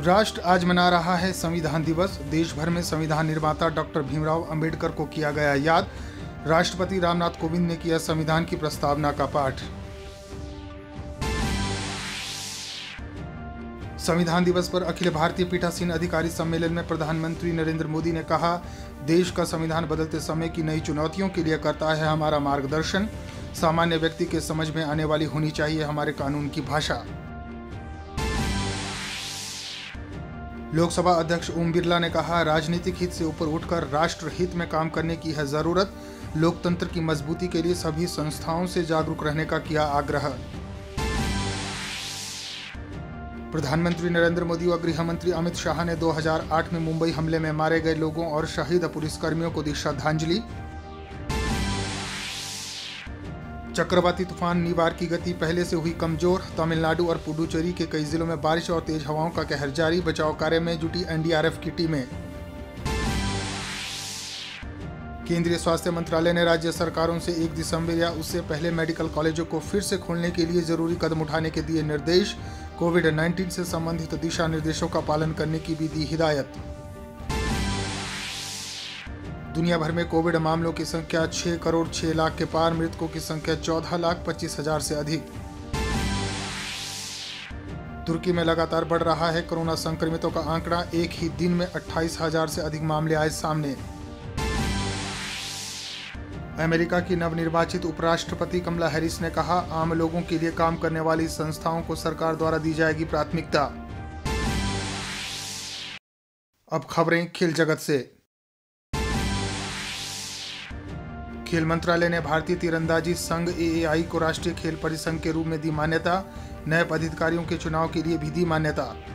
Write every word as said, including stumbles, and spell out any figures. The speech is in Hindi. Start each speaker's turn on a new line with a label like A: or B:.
A: राष्ट्र आज मना रहा है संविधान दिवस। देश भर में संविधान निर्माता डॉक्टर भीमराव अंबेडकर को किया गया याद। राष्ट्रपति रामनाथ कोविंद ने किया संविधान की प्रस्तावना का पाठ। संविधान दिवस पर अखिल भारतीय पीठासीन अधिकारी सम्मेलन में प्रधानमंत्री नरेंद्र मोदी ने कहा, देश का संविधान बदलते समय की नई चुनौतियों के लिए करता है हमारा मार्गदर्शन। सामान्य व्यक्ति के समझ में आने वाली होनी चाहिए हमारे कानून की भाषा। लोकसभा अध्यक्ष ओम बिरला ने कहा, राजनीतिक हित से ऊपर उठकर राष्ट्र हित में काम करने की है जरूरत। लोकतंत्र की मजबूती के लिए सभी संस्थाओं से जागरूक रहने का किया आग्रह। प्रधानमंत्री नरेंद्र मोदी व गृह मंत्री अमित शाह ने दो हज़ार आठ में मुंबई हमले में मारे गए लोगों और शहीद पुलिसकर्मियों को दी श्रद्धांजलि। चक्रवाती तूफान निवार की गति पहले से हुई कमजोर। तमिलनाडु और पुडुचेरी के कई जिलों में बारिश और तेज हवाओं का कहर जारी। बचाव कार्य में जुटी एन डी आर एफ की टीमें। केंद्रीय स्वास्थ्य मंत्रालय ने राज्य सरकारों से एक दिसंबर या उससे पहले मेडिकल कॉलेजों को फिर से खोलने के लिए जरूरी कदम उठाने के दिए निर्देश। कोविड उन्नीस से संबंधित दिशा निर्देशों का पालन करने की भी दी हिदायत। दुनिया भर में कोविड मामलों की संख्या छह करोड़ छह लाख के पार। मृतकों की संख्या चौदह लाख पच्चीस हजार से अधिक। तुर्की में लगातार बढ़ रहा है कोरोना संक्रमितों का आंकड़ा। एक ही दिन में अट्ठाईस हजार से अधिक मामले आए सामने। अमेरिका की नवनिर्वाचित उपराष्ट्रपति कमला हैरिस ने कहा, आम लोगों के लिए काम करने वाली संस्थाओं को सरकार द्वारा दी जाएगी प्राथमिकता। अब खबरें खेल जगत से। खेल मंत्रालय ने भारतीय तीरंदाजी संघ ए ए आई को राष्ट्रीय खेल परिसंघ के रूप में दी मान्यता। नए पदाधिकारियों के चुनाव के लिए भी दी मान्यता।